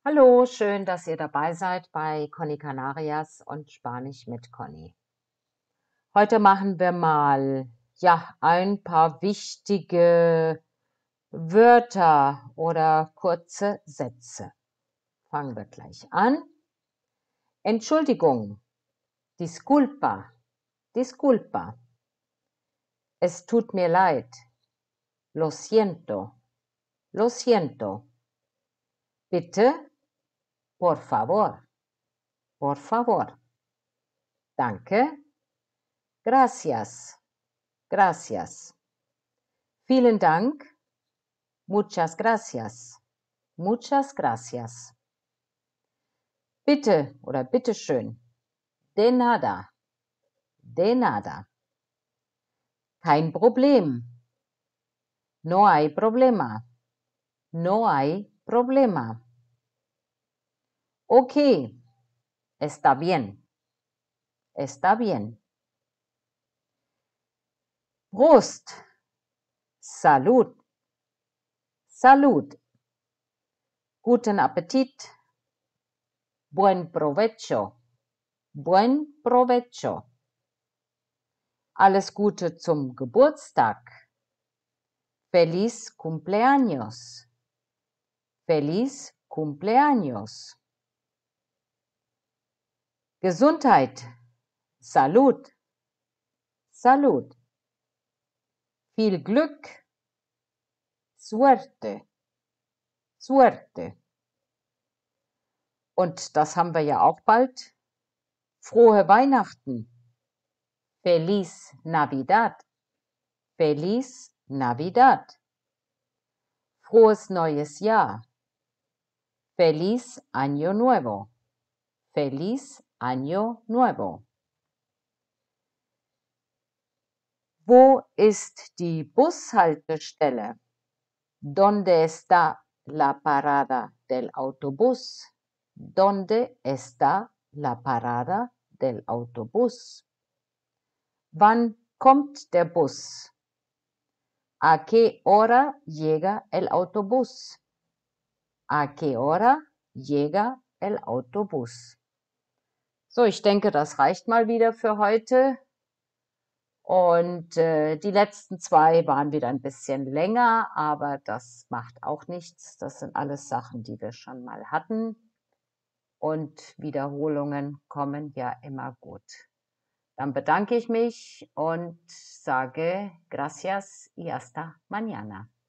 Hallo, schön, dass ihr dabei seid bei Conny Canarias und Spanisch mit Conny. Heute machen wir mal, ja, ein paar wichtige Wörter oder kurze Sätze. Fangen wir gleich an. Entschuldigung, disculpa, disculpa. Es tut mir leid. Lo siento, lo siento. Bitte, por favor, por favor. Danke, gracias, gracias. Vielen Dank. Muchas gracias. Muchas gracias. Bitte oder bitteschön. De nada. De nada. Kein Problem. No hay problema. No hay problema. Okay. Está bien. Está bien. Prost. Salud. Salud. Guten Appetit. Buen provecho. Buen provecho. Alles Gute zum Geburtstag. Feliz cumpleaños. Feliz cumpleaños. Gesundheit. Salud. Salud. Viel Glück. Suerte. Suerte. Und das haben wir ja auch bald. Frohe Weihnachten. Feliz Navidad. Feliz Navidad. Frohes neues Jahr. Feliz Año Nuevo. Feliz Año Nuevo. Wo ist die Bushaltestelle? ¿Dónde está la parada del autobús? ¿Dónde está la parada del autobús? Wann kommt der Bus? ¿A qué hora llega el autobús? ¿A qué hora llega el autobús? So, ich denke, das reicht mal wieder für heute. Und die letzten 2 waren wieder ein bisschen länger, aber das macht auch nichts. Das sind alles Sachen, die wir schon mal hatten. Und Wiederholungen kommen ja immer gut. Dann bedanke ich mich und sage gracias y hasta mañana.